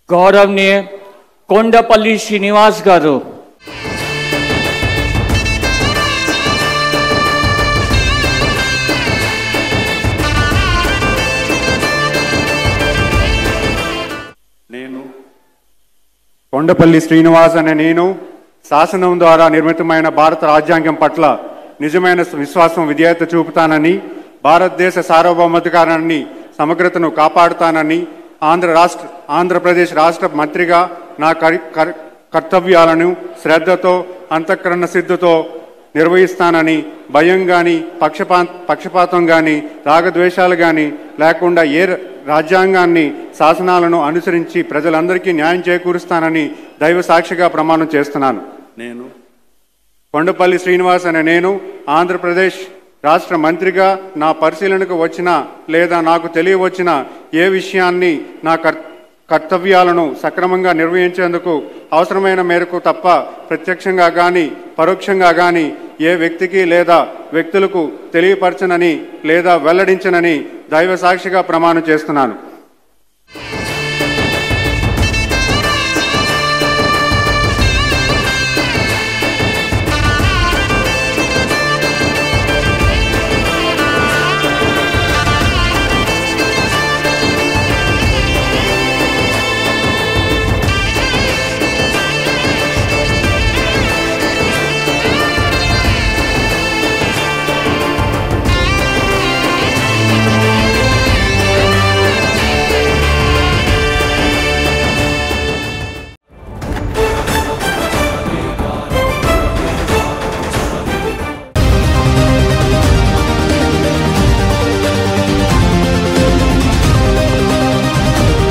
గౌరవనీయ కొండపల్లి శ్రీనివాస్ గారు. కొండపల్లి శ్రీనివాస్ అనే నేను శాసనం ద్వారా నిర్మితమైన భారత రాజ్యాంగం పట్ల నిజమైన విశ్వాసం విధేయత చూపుతానని, భారతదేశ సార్వభౌమాధికారాన్ని సమగ్రతను కాపాడుతానని, ఆంధ్రప్రదేశ్ రాష్ట్ర మంత్రిగా నా కర్తవ్యాలను శ్రద్ధతో అంతఃకరణ సిద్ధతో నిర్వహిస్తానని, భయం కానీ పక్షపాతం కానీ రాగద్వేషాలు కానీ లేకుండా రాజ్యాంగాన్ని శాసనాలను అనుసరించి ప్రజలందరికీ న్యాయం చేకూరుస్తానని దైవ సాక్షిగా ప్రమాణం చేస్తున్నాను. నేను కొండపల్లి శ్రీనివాస్ అనే నేను ఆంధ్రప్రదేశ్ రాష్ట్ర మంత్రిగా నా పరిశీలనకు వచ్చిన లేదా నాకు తెలియవచ్చిన ఏ విషయాన్ని నా కర్తవ్యాలను సక్రమంగా నిర్వహించేందుకు అవసరమైన మేరకు తప్ప ప్రత్యక్షంగా కానీ పరోక్షంగా కానీ ఏ వ్యక్తికి లేదా వ్యక్తులకు తెలియపరచనని లేదా వెల్లడించనని దైవ సాక్షిగా ప్రమాణం చేస్తున్నాను.